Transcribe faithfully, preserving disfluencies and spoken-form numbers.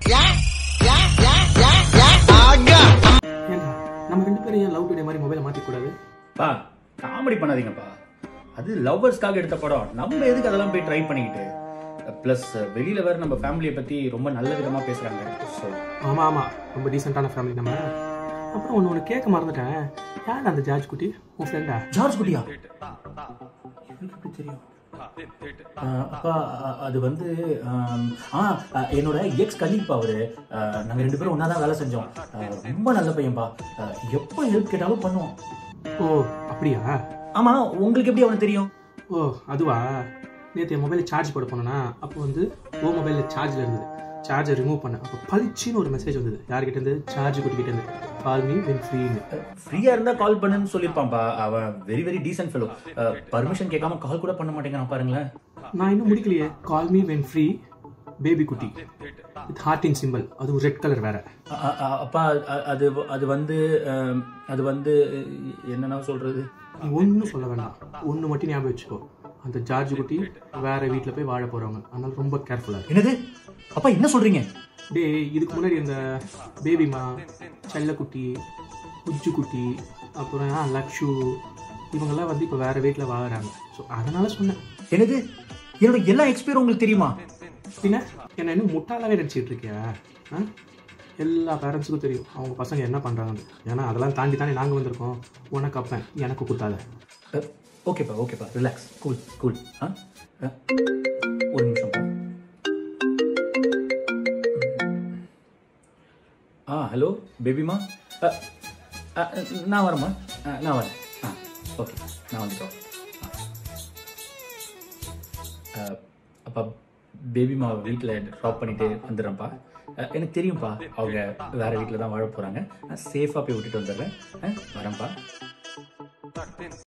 நம்ம ரெண்டு பேரும் ஏன் லவ் டுடே மாதிரி மொபைலை மாத்திக்கூடாது? பா காமெடி பண்ணாதீங்கப்பா. அது லவ்வர்ஸ்க்காக எடுத்த படம். நம்ம எதுக்கு அதெல்லாம் போய் ட்ரை பண்ணிக்கிட்டு? ப்ளஸ் வெளியில வேற நம்ம ஃபேமிலியை பத்தி ரொம்ப நல்ல விதமா பேசுறாங்க. ஸோ ஆமா ஆமா, ரொம்ப டீசெண்டான ஃபேமிலி நம்ம. அப்புறம் ஒன்று ஒன்று கேட்க மறந்துட்டேன். யார் அந்த ஜார்ஜ் குட்டி? உன் ஃப்ரெண்டா? ஜார்ஜ் குட்டியா? எப்படி தெரியும்? அப்பா அது வந்து ஆ என்னோட எக்ஸ் கலீக்பா. அவரு நாங்கள் ரெண்டு பேரும் ஒன்னா தான் வேலை செஞ்சோம். ரொம்ப நல்ல பையன்பா. எப்போ ஹெல்ப் கேட்டாலும் பண்ணுவோம். ஓ அப்படியா? ஆமா, உங்களுக்கு எப்படி அவனுக்கு தெரியும்? ஓ அதுவா, நேற்று என் மொபைலில் சார்ஜ் போட போனேன்னா அப்போ வந்து ஓ மொபைலில் சார்ஜில் இருந்தது. சார்ஜை ரிமூவ் பண்ணேன். அப்போ பளிச்சின்னு ஒரு மெசேஜ் வந்தது. யார்கிட்ட இருந்து? சார்ஜ் குட்டிக்கிட்ட இருந்து. கால் மீ வென் ஃப்ரீன்னு. ஃப்ரீயா இருந்தா கால் பண்ணுன்னு சொல்லியிருப்பான்பா. அவன் very very decent fellow. Permission கேட்காம கால் கூட பண்ண மாட்டேங்கிறான் பாருங்களேன். நான் இன்னும் முடிக்கலையே. Call me when free baby குட்டி வித் ஹார்ட்டின் சிம்பிள். அதுவும் ரெட் கலர் வேற. அப்பா அது அது வந்து அது வந்து என்னன்னா சொல்றது? நீ ஒன்றும் சொல்ல வேண்டாம். ஒன்று மட்டும் ஞாபகம் வச்சுக்கோ. அந்த ஜார்ஜ் குட்டி வேற வீட்டில் போய் வாழ போறவங்க. அதனால ரொம்ப கேர்ஃபுல்லாக. என்னது அப்பா என்ன சொல்றீங்க? டே, இதுக்கு முன்னாடி இந்த பேபிமா, செல்லக்குட்டி, குஜ்ஜு குட்டி, அப்புறம் லக்ஷு இவங்கெல்லாம் வந்து இப்போ வேற வீட்டில் வாழறாங்க. ஸோ அதனால சொன்னேன். என்னது? என்னோட எல்லா எக்ஸ்பீரியன் உங்களுக்கு தெரியுமா? பின்ன என்ன இன்னும் முட்டாளாவே நினச்சிட்டு இருக்கியா? எல்லா பேரண்ட்ஸுக்கும் தெரியும் அவங்க பசங்க என்ன பண்ணுறாங்கன்னு. ஏன்னா அதெல்லாம் தாண்டி தானே நாங்கள் வந்திருக்கோம். உனக்கு அப்பேன், எனக்கு குத்தாத. ஓகேப்பா ஓகேப்பா, ரிலாக்ஸ், கூல் கூல். ஆ ஒரு நிமிஷம். ஆ ஹலோ பேபிமா. நான் வரேம்மா. நான் வரேன். ஆ ஓகே, நான் வந்துட்டோம். அப்பா பேபிமா வீட்டில் ட்ராப் பண்ணிட்டு வந்துடுறேன்ப்பா. எனக்கு தெரியும்ப்பா அவங்க வேற வீட்டில் தான் வாழ போகிறாங்க. நான் சேஃபாக போய் விட்டுட்டு வந்துடுறேன். வரேன்ப்பா.